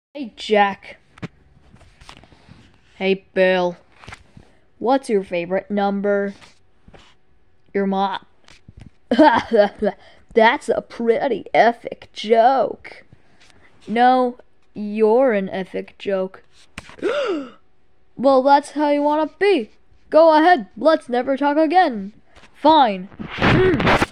Hey Jack. Hey Bill. What's your favorite number? Your mom. That's a pretty epic joke. No, you're an epic joke. Well, that's how you wanna be. Go ahead, let's never talk again. Fine.